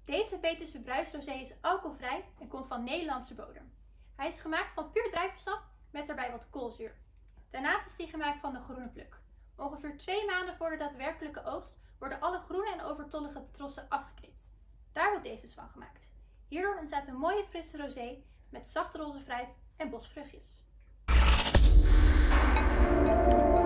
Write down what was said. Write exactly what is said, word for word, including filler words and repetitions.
Deze Betuwse Bruisrosé is alcoholvrij en komt van Nederlandse bodem. Hij is gemaakt van puur druivensap met daarbij wat koolzuur. Daarnaast is hij gemaakt van de groene pluk. Ongeveer twee maanden voor de daadwerkelijke oogst worden alle groene en overtollige trossen afgeknipt. Daar wordt deze dus van gemaakt. Hierdoor ontstaat een mooie frisse rosé met zacht roze fruit en bosvruchtjes.